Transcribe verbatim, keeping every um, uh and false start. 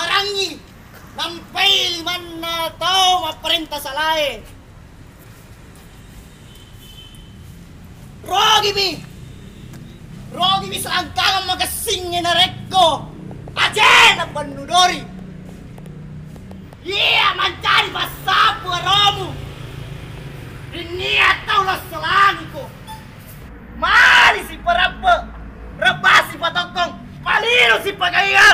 harangi sampai mana tahu maperintah salai. Rogi bi, rogi bi selangkangan magasingnya na rekko, aja na panudori. Iya mencari pasapu romu, ini tahu lah selangku. Mari si perapa, rebasi patokong, palino si pagaya.